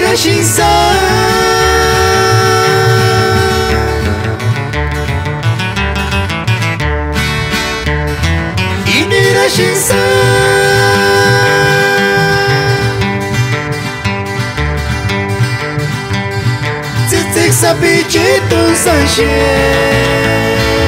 Inira shinsa Inira shinsa Tzitzik sabichitun sanshe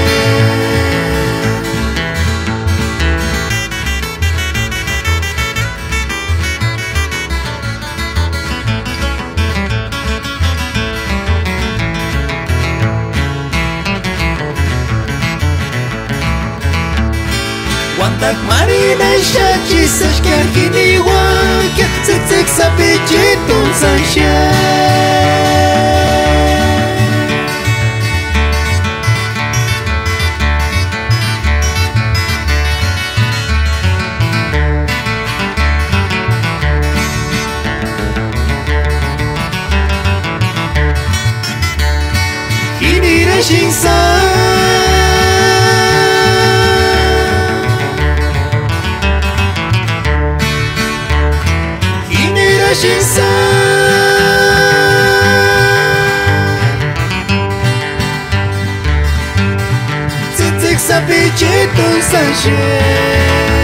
Wandak marina shachi sashkar kini wanka Tzitzik sabichitun sanshe Inira shinsa Shinsa Tzitzik sabichitun sanshe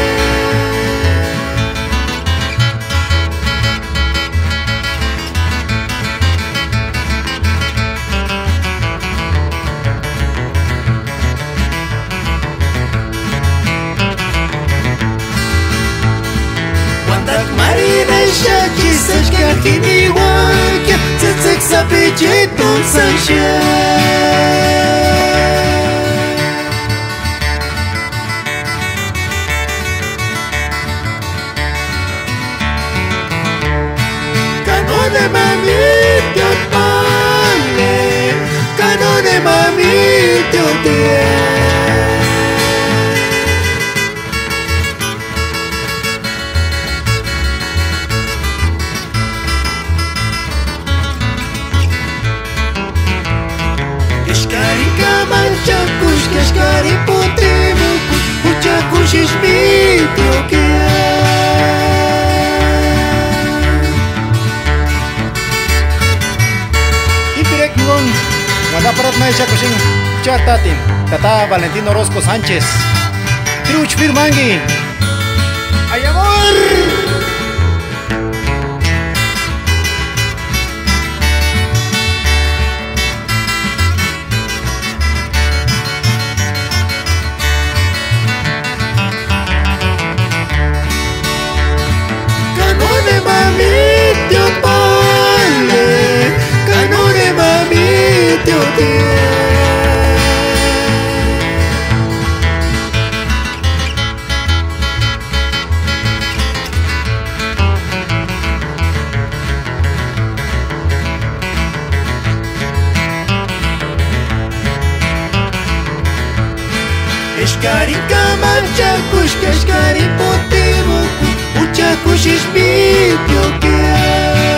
Shachi sashkar kini wanka Tzitzik sabichitun sanshe Kanone mami tiotpale Kanone mami tiotie Chakush kashkari potemu Uchakush ishmitio kia Impirek ngon Wadaparat mai chakushin Chatatin Tata Valentino Orozco Sánchez Triuch Firmangi ¡Ay amor! Kashkari kaman chakush kashkari potemu Uchakush ishmitio kia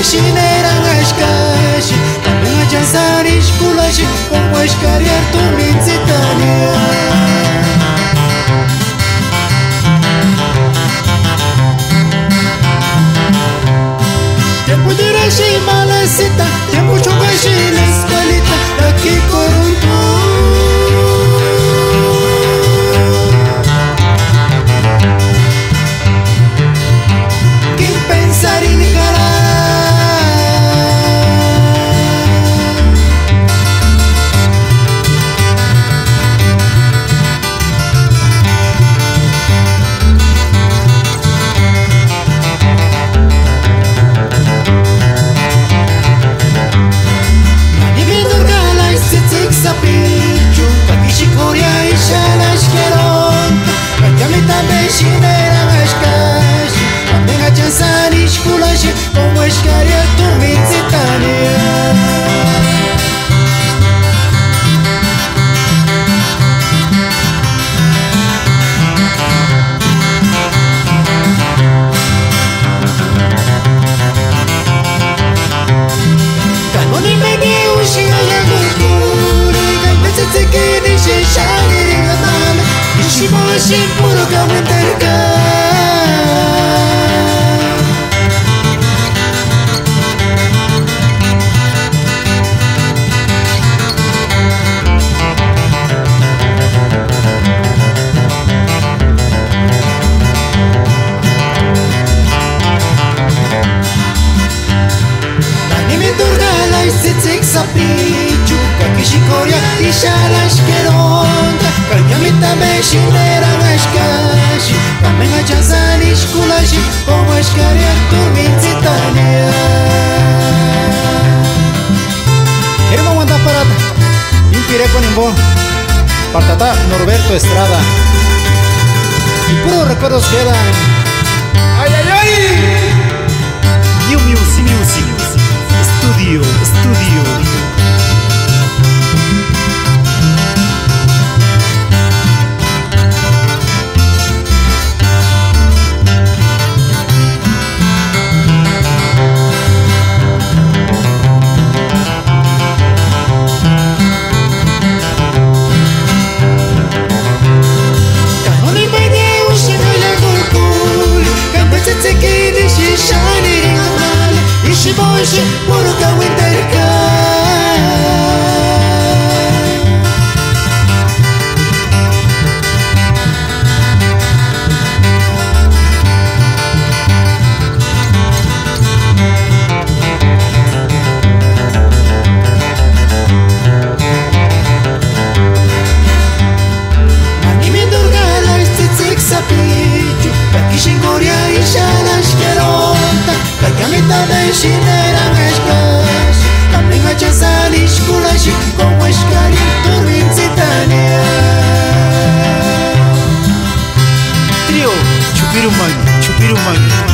beshinera ashkashi Pamela chansarish kulashi Como ashkariar tu minzitania Tiempo dirashi malasita Tiempo chugashi la escuelita Aquí corunto Como escaria tu minzitania Kanoni meni ushi ayagukuri Kametsutsukini shishani ringamame Ishimoshi puro kawenterka Sapichu, kakishikoria, ishalashkeronta Kanyamita beshinera ashkashi Pamela chansanish kulashi Como escaria tu minzitania Queremos mandar parata Impire con imbo Partata Norberto Estrada Y puros recuerdos quedan ¡Ay, ay, ay! New Music Studio Kanoni meni ushi ayagukuri Kametsutsukini shishani ringamame Ishimoshi puro kawenterka Anime durgala istitsik sapichu Kakishingoria ishalashkeronta Kakamita beshinera ashkashi Pamela chansanish kulashi Como escaria tu minzitania Trio Chupirumani